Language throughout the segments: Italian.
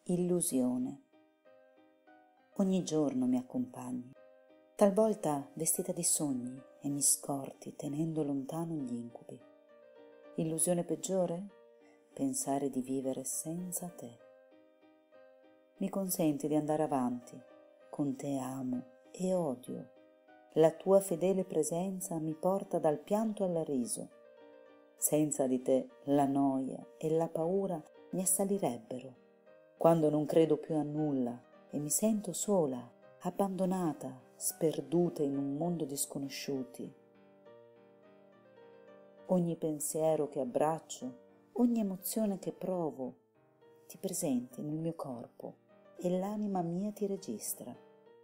Illusione. Ogni giorno mi accompagni, talvolta vestita di sogni e mi scorti tenendo lontano gli incubi. Illusione peggiore? Pensare di vivere senza te. Mi consenti di andare avanti, con te amo e odio. La tua fedele presenza mi porta dal pianto al riso. Senza di te la noia e la paura mi assalirebbero. Quando non credo più a nulla e mi sento sola, abbandonata, sperduta in un mondo di sconosciuti. Ogni pensiero che abbraccio, ogni emozione che provo, ti presenti nel mio corpo e l'anima mia ti registra.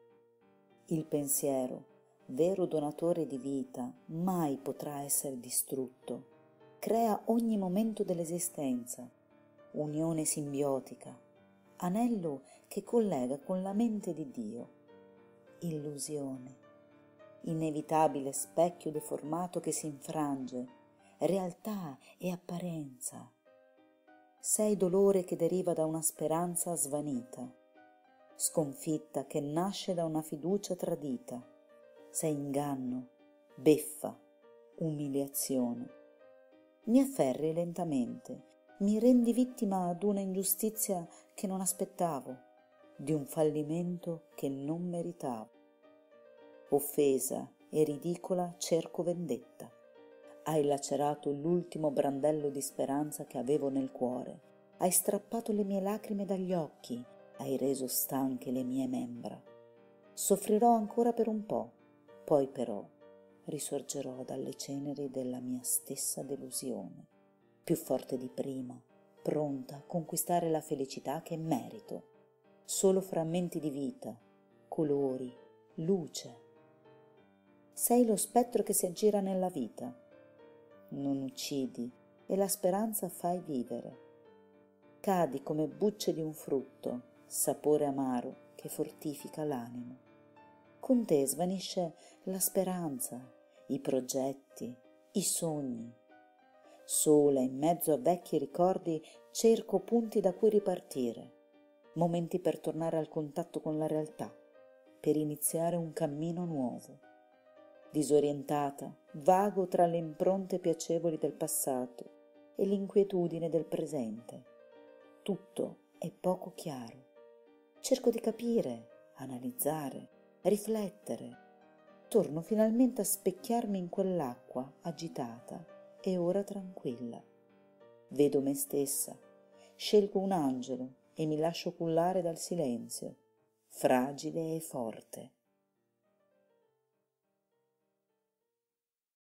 Il pensiero, vero donatore di vita, mai potrà essere distrutto. Crea ogni momento dell'esistenza, unione simbiotica, anello che collega con la mente di Dio. Illusione, inevitabile specchio deformato che si infrange, realtà e apparenza. Sei dolore che deriva da una speranza svanita, sconfitta che nasce da una fiducia tradita. Sei inganno, beffa, umiliazione. Mi afferri lentamente, mi rendi vittima ad una ingiustizia che non aspettavo, di un fallimento che non meritavo. Offesa e ridicola cerco vendetta. Hai lacerato l'ultimo brandello di speranza che avevo nel cuore. Hai strappato le mie lacrime dagli occhi, hai reso stanche le mie membra. Soffrirò ancora per un po', poi però risorgerò dalle ceneri della mia stessa delusione, più forte di prima, pronta a conquistare la felicità che merito. Solo frammenti di vita, colori, luce. Sei lo spettro che si aggira nella vita. Non uccidi e la speranza fai vivere. Cadi come bucce di un frutto, sapore amaro che fortifica l'animo. Con te svanisce la speranza, i progetti, i sogni. Sola in mezzo a vecchi ricordi cerco punti da cui ripartire, momenti per tornare al contatto con la realtà, per iniziare un cammino nuovo. Disorientata, vago tra le impronte piacevoli del passato e l'inquietudine del presente. Tutto è poco chiaro. Cerco di capire, analizzare, riflettere. Torno finalmente a specchiarmi in quell'acqua agitata e ora tranquilla. Vedo me stessa, scelgo un angelo e mi lascio cullare dal silenzio, fragile e forte.